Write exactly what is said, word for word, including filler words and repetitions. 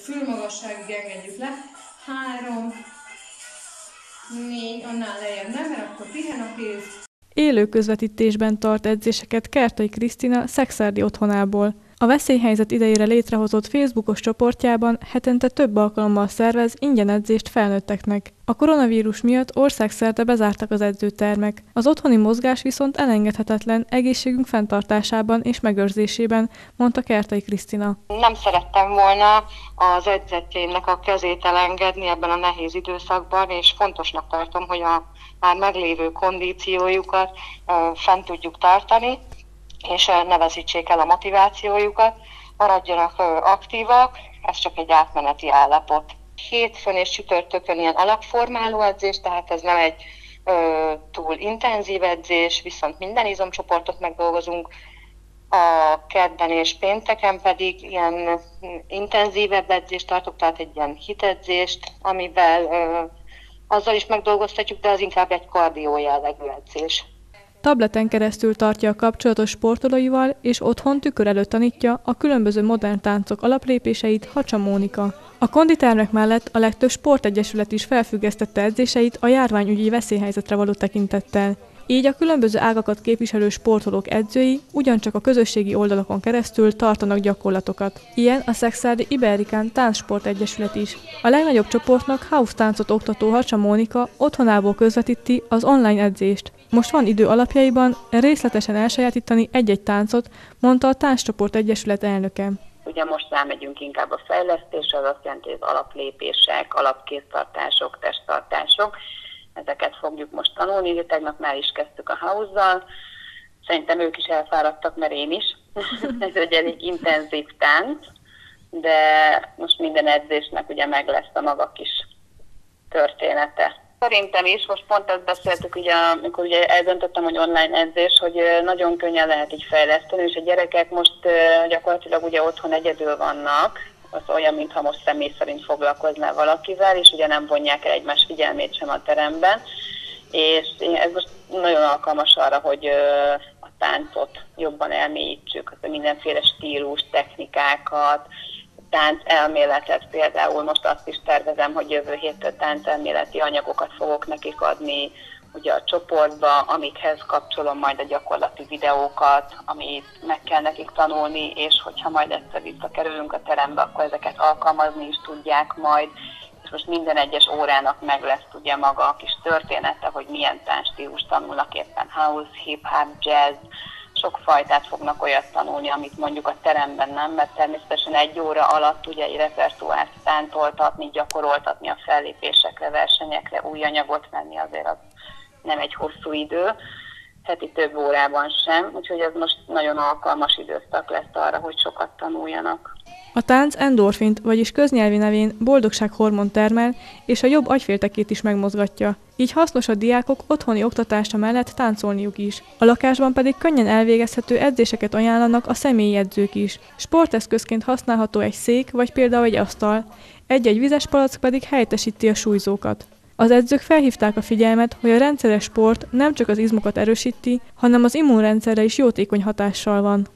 fülmagasságig engedjük le. Három, négy, annál lejjebb nem, mert akkor pihen a kéz. Élő közvetítésben tart edzéseket Kertai Krisztina szekszárdi otthonából. A veszélyhelyzet idejére létrehozott Facebookos csoportjában hetente több alkalommal szervez ingyen edzést felnőtteknek. A koronavírus miatt országszerte bezártak az edzőtermek. Az otthoni mozgás viszont elengedhetetlen egészségünk fenntartásában és megőrzésében, mondta Kertai Krisztina. Nem szerettem volna az edzetteimnek a kezét elengedni ebben a nehéz időszakban, és fontosnak tartom, hogy a már meglévő kondíciójukat fent tudjuk tartani, és ne veszítsék el a motivációjukat, maradjanak aktívak, ez csak egy átmeneti állapot. Hétfőn és csütörtökön ilyen alapformáló edzés, tehát ez nem egy ö, túl intenzív edzés, viszont minden izomcsoportot megdolgozunk. A kedden és pénteken pedig ilyen intenzívebb edzést tartok, tehát egy ilyen hitedzést, amivel ö, azzal is megdolgoztatjuk, de az inkább egy kardió jellegű edzés. Tableten keresztül tartja a kapcsolatos sportolóival, és otthon tükör előtt tanítja a különböző modern táncok alaplépéseit Hacsa Mónika. A konditermek mellett a legtöbb sportegyesület is felfüggesztette edzéseit a járványügyi veszélyhelyzetre való tekintettel. Így a különböző ágakat képviselő sportolók edzői ugyancsak a közösségi oldalakon keresztül tartanak gyakorlatokat. Ilyen a szekszárdi Iberikán Táncsport Egyesület is. A legnagyobb csoportnak house táncot oktató Hacsa Mónika otthonából közvetíti az online edzést. Most van idő alapjaiban részletesen elsajátítani egy-egy táncot, mondta a Táncsport Egyesület elnöke. Ugye most rámegyünk inkább a fejlesztésre, az azt jelenti, hogy az alaplépések, alapkéztartások, testtartások. Ezeket fogjuk most tanulni, de tegnap már is kezdtük a house-zal. Szerintem ők is elfáradtak, mert én is. Ez egy elég intenzív tánc, de most minden edzésnek ugye meg lesz a maga kis története. Szerintem is, most pont ezt beszéltük, ugye, amikor ugye eldöntöttem, hogy online edzés, hogy nagyon könnyen lehet így fejleszteni, és a gyerekek most gyakorlatilag ugye otthon egyedül vannak, az olyan, mintha most személy szerint foglalkoznál valakivel, és ugye nem vonják el egymás figyelmét sem a teremben, és ez most nagyon alkalmas arra, hogy a táncot jobban elmélyítsük, mindenféle stílus, technikákat, táncelméletet, például most azt is tervezem, hogy jövő héttől táncelméleti anyagokat fogok nekik adni ugye a csoportba, amikhez kapcsolom majd a gyakorlati videókat, amit meg kell nekik tanulni, és hogyha majd egyszer visszakerülünk a terembe, akkor ezeket alkalmazni is tudják majd. És most minden egyes órának meg lesz ugye maga a kis története, hogy milyen táncstílus tanulnak éppen, house, hip-hop, jazz, sok fajtát fognak olyat tanulni, amit mondjuk a teremben nem, mert természetesen egy óra alatt ugye egy repertoárt tántoltatni, gyakoroltatni a fellépésekre, versenyekre, új anyagot venni azért az nem egy hosszú idő, heti több órában sem, úgyhogy ez most nagyon alkalmas időszak lesz arra, hogy sokat tanuljanak. A tánc endorfint, vagyis köznyelvi nevén boldogsághormont termel, és a jobb agyféltekét is megmozgatja. Így hasznos a diákok otthoni oktatása mellett táncolniuk is. A lakásban pedig könnyen elvégezhető edzéseket ajánlanak a személyi edzők is. Sporteszközként használható egy szék, vagy például egy asztal, egy-egy vizes palack pedig helyettesíti a súlyzókat. Az edzők felhívták a figyelmet, hogy a rendszeres sport nem csak az izmokat erősíti, hanem az immunrendszerre is jótékony hatással van.